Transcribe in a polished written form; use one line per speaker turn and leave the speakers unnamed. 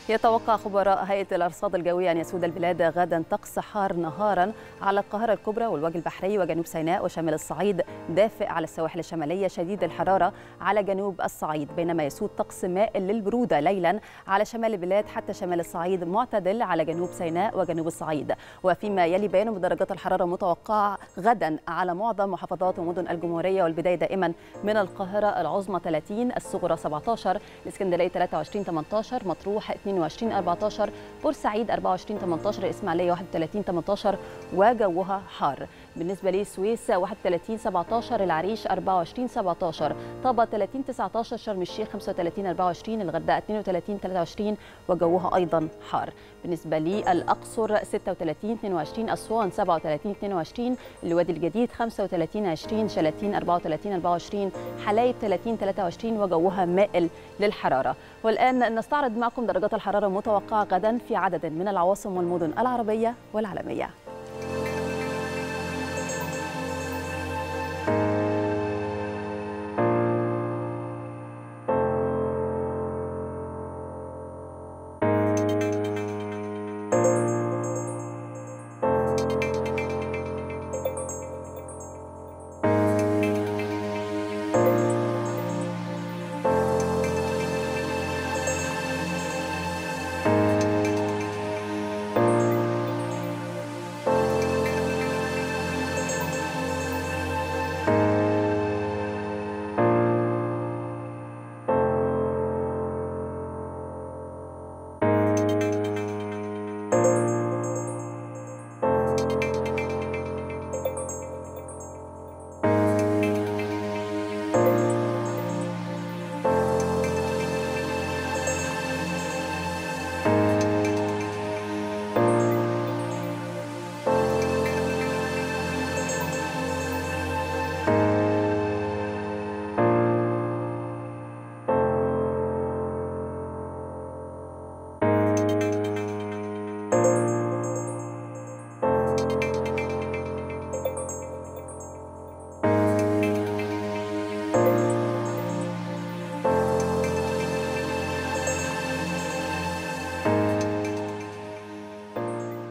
يتوقع خبراء هيئة الأرصاد الجوية أن يسود البلاد غدا طقس حار نهارا على القاهرة الكبرى والوجه البحري وجنوب سيناء وشمال الصعيد، دافئ على السواحل الشمالية، شديد الحرارة على جنوب الصعيد، بينما يسود طقس مائل للبرودة ليلا على شمال البلاد حتى شمال الصعيد، معتدل على جنوب سيناء وجنوب الصعيد. وفيما يلي بيان بدرجات الحرارة متوقعة غدا على معظم محافظات ومدن الجمهورية، والبداية دائما من القاهرة العظمى 30، الصغرى 17، الإسكندرية 23 18، مطروح 22 14، بورسعيد 24 18، الإسماعيلية 31 18 وجوها حار. بالنسبة للسويس 31 17، العريش 24 17، طابة 30 19، شرم الشيخ 35 24، الغردقة 32 23 وجوها أيضا حار. بالنسبة للأقصر 36 22، أسوان 37 22، الوادي الجديد 35 20، شلاتين 34 24، حلايب 30 23 وجوها مائل للحرارة. والآن نستعرض معكم درجات الحرارة المتوقعة غدا في عدد من العواصم والمدن العربية والعالمية.